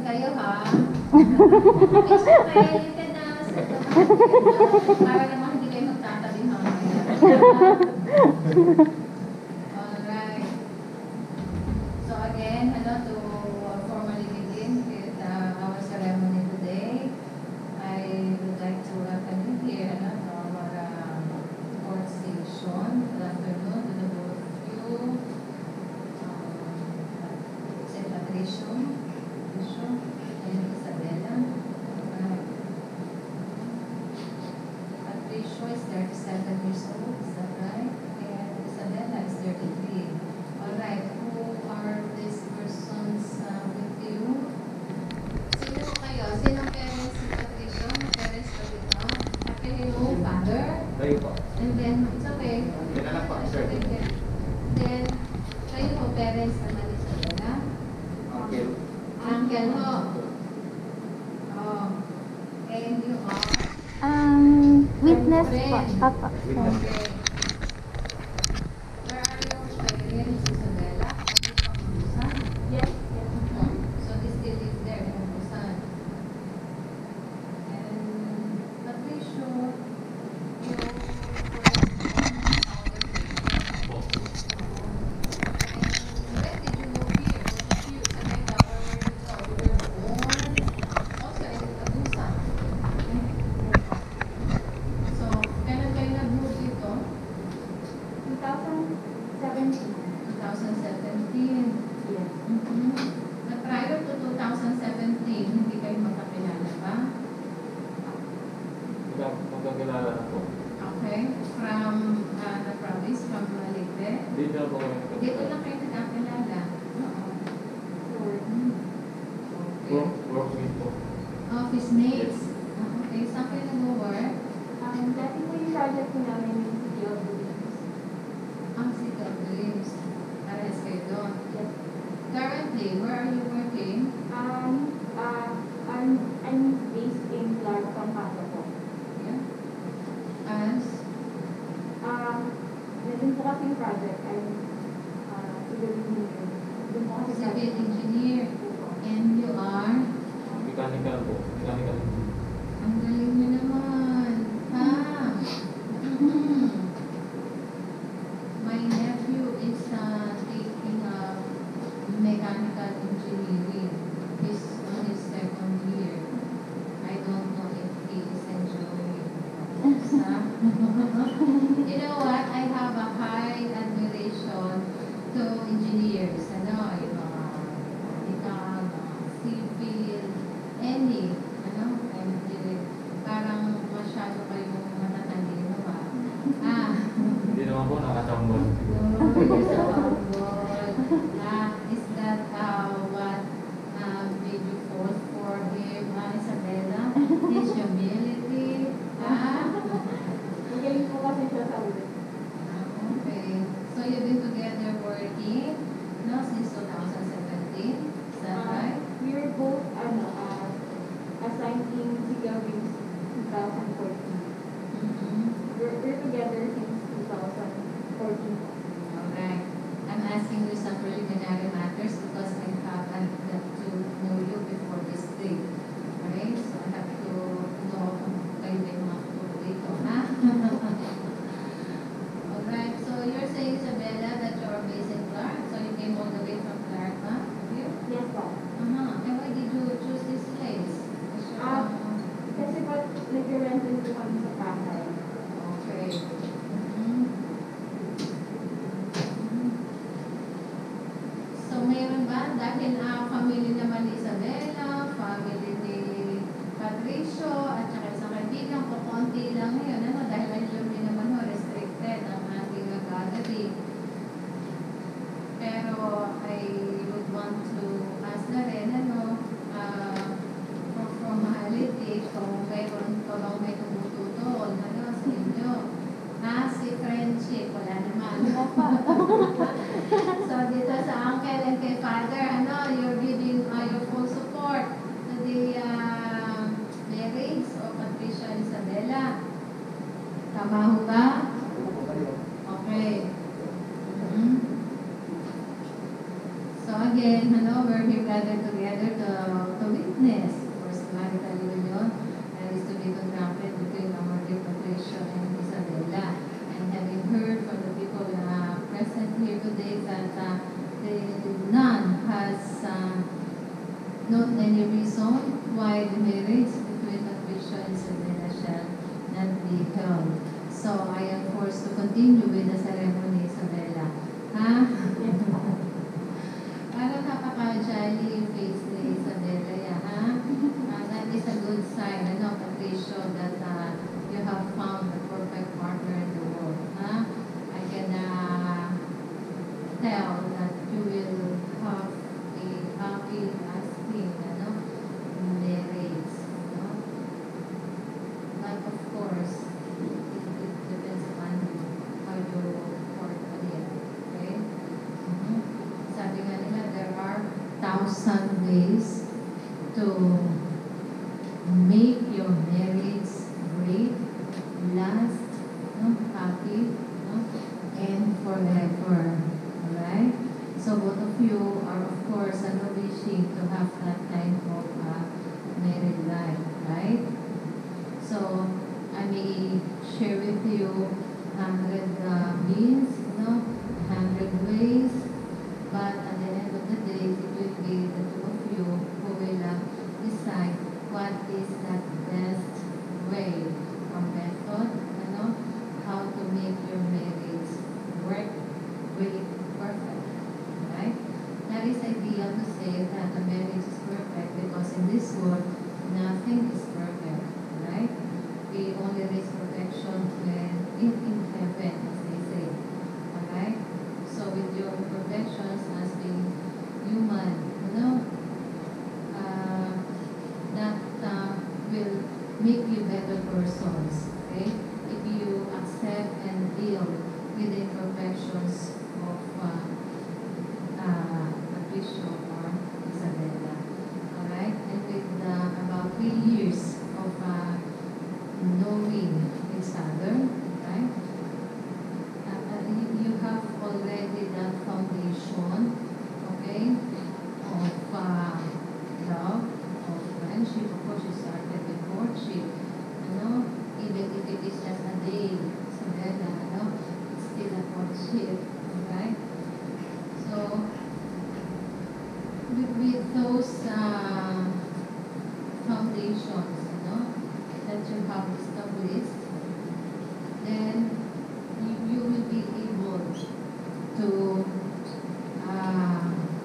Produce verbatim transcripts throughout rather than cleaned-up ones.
kayo ha. It's okay, you can ask. Para naman hindi kayo magtatabi mamaya. Alright. So again, hello to formally begin with uh, our ceremony today. I would like to welcome you here hello, to our uh, court station. Good afternoon to the both of you. Saint Patricio, Patricio, and Isabella. Alright. Patricio is thirty-seven years old, is that right? And Isabella is thirty-three. Alright, who are these persons uh, with you? Sino kayo? Sino parents si Patricio? May parents pa dito? Okay, hello, father? Kayo po. And then, it's okay. Kailan po, sir? Then, kayo po, parents naman ni Isabella? Uncle. Uncle mo? Oh. And you are? Um, witness po. Friend. Papa. Witness. Okay. Where are your parents, Isabella? Busan? Yes. So they still live there in Busan. And Patricio, you were when did you move here? Was it you, Isabella, or were you, no, you were born also in Busan? So, kailan kayo nag-move dito? twenty seventeen. twenty seventeen. Yes. Mm-hmm. But prior to twenty seventeen, hindi kayo magkakilala pa? Magkakilala na po. Okay. From uh, the province, from Malite? Dito na po kami Dito nagkakilala. lang kayo nagkakilala? Oo. Working. Okay. Work, workmate po. Office mates? Ah, okay. Saan kayo nag-work? Um, dati po yung project po namin yung City of Dreams. Ang City of Dreams. Parehas kayo doon. Yes. Currently, where are you working? Um, uh, I'm, I'm based in Clark, Pampanga po. Yeah. As? Um, meron po kasing project. I'm uh, civil engineer. Doon po kasi sa Civil engineer. And you are? Mechanical po. Mechanical. Ang galing mo naman. Ha? My nephew is uh, taking uh, mechanical engineering. He's on his second year. I don't know if he is enjoying it. Huh? You know what? I have a high admiration to engineers. Ano, yung mga medical, mga civil, any, ano, engineering. Parang masyado kayong matatalino ba? Ah, Hindi naman po nakatambol. no, you're so humble. Ah, is that uh, what uh, made you fall for him, uh, Isabella? His humility? Ah? magaling po kasi siya sa ulit. Okay. So you've been together working, no, since twenty seventeen? Is that Uh, right? We were both ano, uh, assigned in City of Dreams twenty fourteen. Mm-hmm. We're, we're together since twenty fourteen. Alright. I'm asking you some preliminary matters because I have I've got to know you before this day. Okay? So I have to know kung kayo may mga futuro dito, ha? Alright. So you're saying, Isabella, that you're based in Clark? So you came all the way from Clark, ha? You? Yes po. Uh-huh. And why did you choose this place? Is your, Ah. uh, Kasi po, nag-rent din po kami sa Pasay. Okay. Mhm. Mhm. So, mayroon ba? Dahil ang family naman ni Isabella, family ni Patricio, at saka sa kaibigan ko, konti lang ngayon. Ano? Dahil alam niyo naman ho, restricted ang ating gathering. Pero, I would want to ask na rin, ano, ah, for formality, kung mayroon pa bang may tumututol, ano, sa inyo. Ha, si friendship, wala naman. So, dito sa uncle and kay father, ano, you're giving uh, your full support to the uh, marriage of Patricia and Isabella. Tama ho ba? Okay. Mhm. So again, ano, we're here gathered together to, to witness any reason why the marriage between Patricia and Isabella shall not be held. So I am forced to continue with the ceremony, Isabella. Ha? Parang napaka-jolly yung face ni Isabella, yeah, ha? Uh, that is a good sign, ano, Patricia, that uh, you have found the perfect partner in the world. Ha? I can uh, tell that you will have a happy, lasting, ano, marriage. No? But of course, it, it depends upon you, how you work on it. Okay? Mhm. Sabi nga nila, there are thousand ways to make your marriage great, last, no, happy, no, and forever. Alright? So both of you are of course ano, wishing to have that kind of uh, married life, right? So I may share with you hundred uh, means, you know, hundred ways, but at the end of the day, it will be the two of you who will uh, decide what is that best way or method, you know, how to make your marriage work really perfect, right? That is ideal to say that a marriage is perfect because in this world, nothing is perfect, right? We only reach perfection when in, in heaven, as they say, alright? So with your imperfections as being human, you know, uh, that uh, will make you better persons, okay? If you accept and deal with the imperfections of uh, uh, Patricia or Isabella, alright? And with uh, about three years of uh, knowing each other, right? Uh, uh, you, you have already that foundation, okay, of uh, love, of friendship. Of course, you started with courtship, you know, even if it is just a day, so then, uh, you know, it's still a courtship, right? So, with, with those uh, foundations, you know, that you have established, then you, you will be able to uh,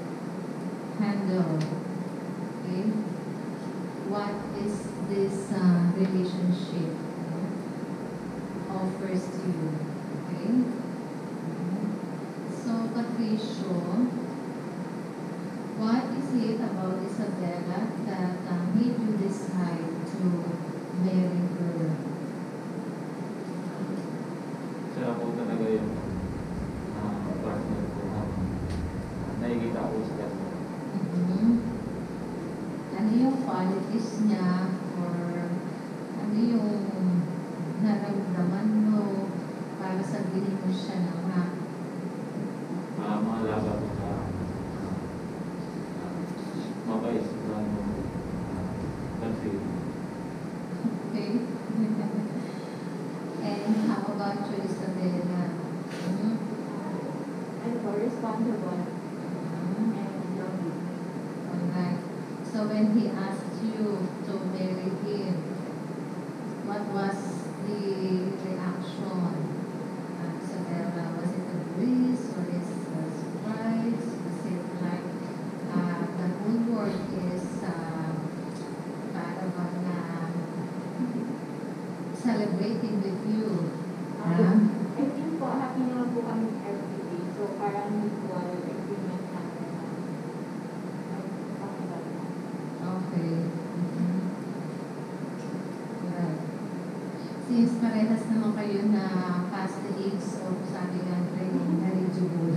handle, okay, what is this uh, relationship, you know, offers to you, okay? Mhm. So, Patricio, what is it about Isabella that uh, made you decide to marry her? Siya po talaga yung uh, partner ko na nakikita ko sa kanya. Mhm. Ano yung qualities niya or ano yung naramdaman mo para sabihin mo siya na nga? Uh, mga laga ko sa uh, mabait na uh, country. Okay? And how about you, Isabella? Mhm. And for responsible Mhm. and loving. Alright. So when he asked you to marry him, what was the reaction? Uh, Isabella, was it a bliss or is a surprise? Was it like uh, the whole world is uh, para bang uh, celebrating with you? Huh? I think po, happy naman po kami every day. So, parang mutual agreement natin na pakibag na. Okay. Mhm. Right. Since parehas naman kayo na past the age of sabi nga nila yung eligible.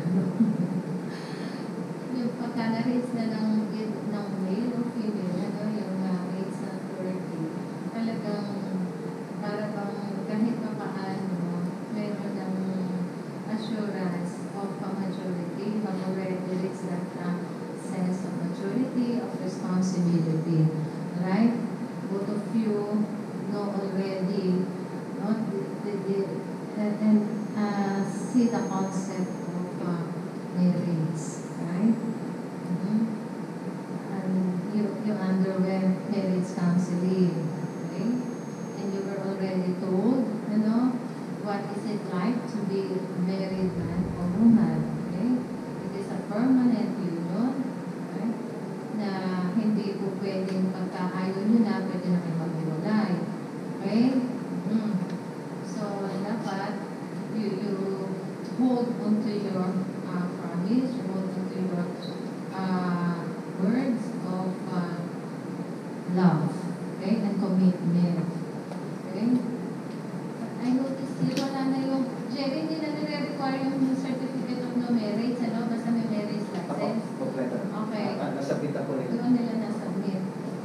Yung pagka na-reach na ng, ng male o female, ano, yung uh, age na thirty, talagang para bang kahit pa paano, meron ng assurance of a majority, you have already reached that uh, sense of maturity, of responsibility, right? Both of you know already, no, the, the, the, and, and uh, see the concept of uh, marriage, right? Mhm. love, okay, and commitment. Okay? But I noticed here, wala na yung, Jerry, hindi na nire-require yung certificate of no marriage, ano? Basta may marriage Ako, license. kompleto. Okay. Ah, nasabit ako rin. Doon nila nasubmit.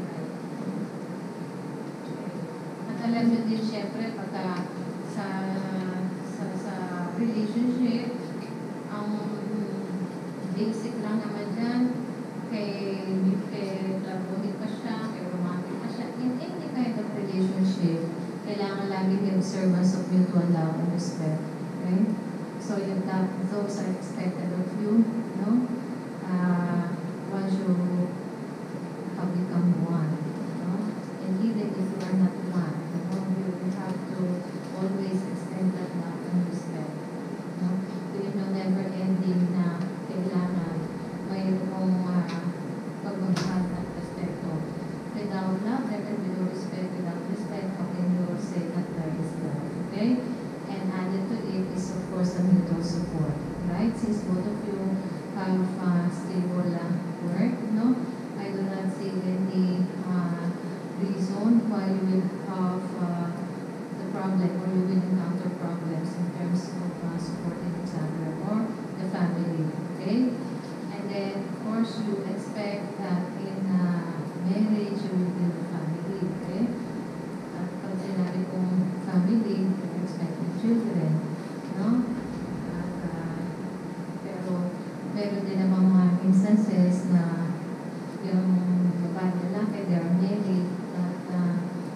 At alam nyo din, syempre, pagka sa, sa, sa relationship, ang basic lang naman dyan, kay, kay platonic pa siya, kay romantic pa siya, in any kind of relationship, kailangan lagi yung observance of mutual love and respect. Okay? So you've got, those are expected of you, no? Uh, once you have become one, no? And even if you are not one, no? You will have to always extend that love and respect. No? Yun yung never-ending na kailangan mayroong uh, pagmamahal at respeto. Without love, there can be no respect. Without respect, how can you say that there is love? Okay? And added to it is, of course, the mutual support. Right? Since both of you have uh, stable uh, work, no? I do not see any uh, reason why you will have uh, the problem or you will encounter problems in terms of uh, supporting each other or the family. Okay? And then, of course, you expect that in uh, marriage, you will build a family. Okay? At pag sinabi kong family, you expect the children. No? At, uh, pero, meron din namang mga instances na yung babae lalaki, they are married, at uh,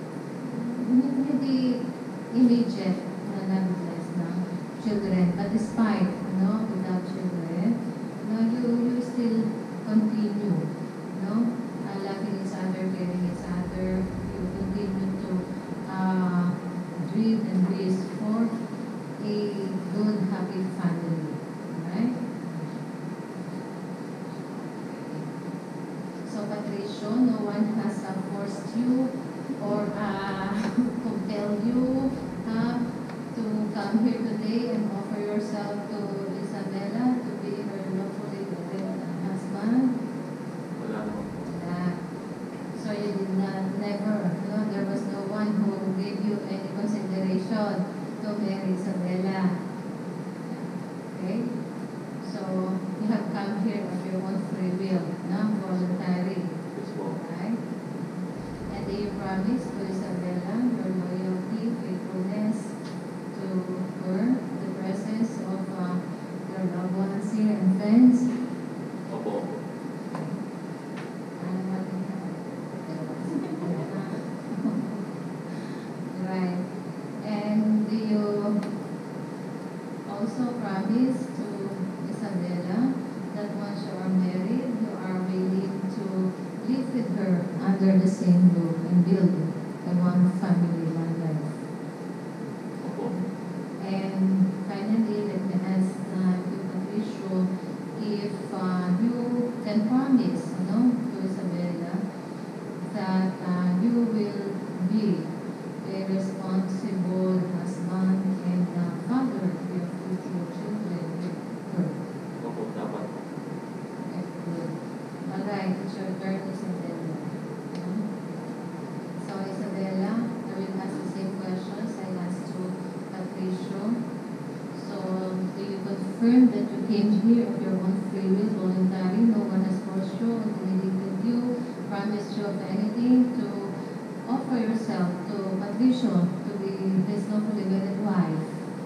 hindi immediate na nag-bless ng children. But despite, no, without children, no, you, you still continue, no, uh, loving each other, caring each other. You continue to uh, dream and wish for a good, happy family. Right? So, Patricio, no one has uh, forced you or uh, compelled you uh, to come here today and offer yourself to Isabella to be her lawfully wedded husband? Wala naman po. Uh, so you did not, never, no, there was no one who gave you any consideration to marry Isabella. Okay? So you have come here of your own free will, no, voluntary. Yes po. Right? And do you promise to Isabella your loyalty, faithfulness to her, the presence of uh, your loved ones here and friends? Opo. Ano natin? Right. And do you also promise to Isabella that once you are married, you are willing to live with her under the same roof and build a one family, one life? Opo. And finally, let me ask uh, you, Patricio, if uh, you can promise, you know, to Isabella that uh, you will be a responsible husband and uh, father to your future children with her. Opo, dapat. Okay, good. All right, it's your turn, Isabella. Hmm? So, Isabella, I will ask the same questions I asked to Patricio. So, do you confirm that you came here of your own free will, voluntary, no one has forced you, intimidated you, promised you of anything to offer yourself to Patricio to be his lawfully wedded wife?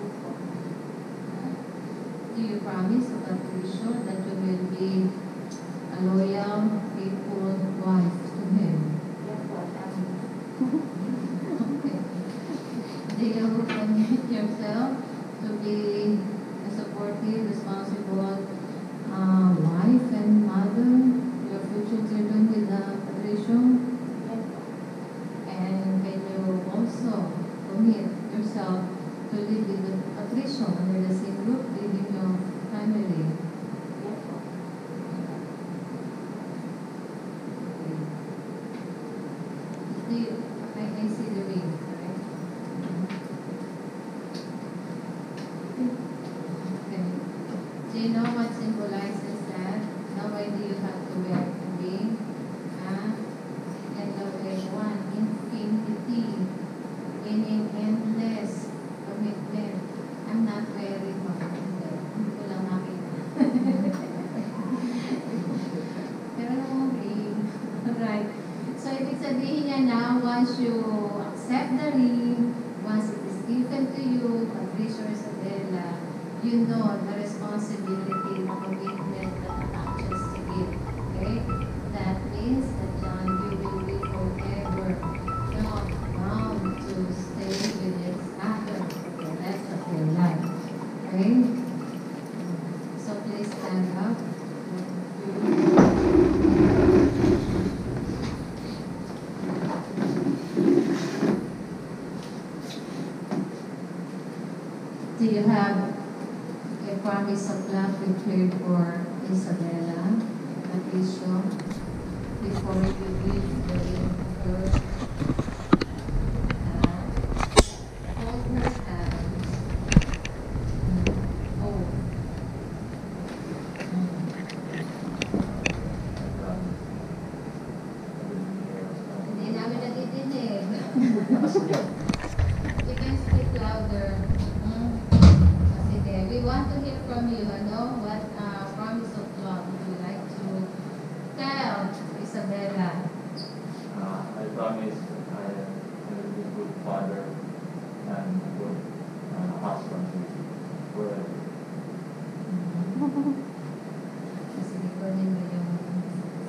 Do you promise to Patricio that you will be a loyal, faithful wife to him? Yes po, tama. Okay. Do you commit yourself to be a supportive, responsible uh, wife and mother to your future children with uh, Patricio? Yes po. And can you also commit yourself to live with Patricio under the same roof, leaving your family? Yes po. Do you, I, I see the ring, right? Okay. Do you know what symbolizes that? Now why do you have to wear a ring? Ah, and the way So, ibig sabihin niya na, once you accept the ring, once it is given to you, Patricia or Isabella, you know the responsibility, the commitment that attaches to it. Okay? That means that John, you will be forever not bound to stay with this other for the rest of your life. Okay? So, please stand up. Do you have a promise of love prepared for Isabella, Patricio, before you leave the ring of her? Uh, hold her hands. Mm. Oh. Mm. Hindi namin natidinig. You can speak louder. Mm. Sige, we want to hear from you, ano?